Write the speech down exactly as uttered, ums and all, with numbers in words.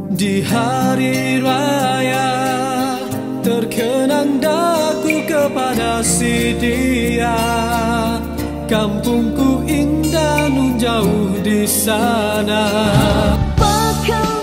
Di hari raya terkenang daku kepada si dia. Kampungku indah nun jauh di sana. Bakal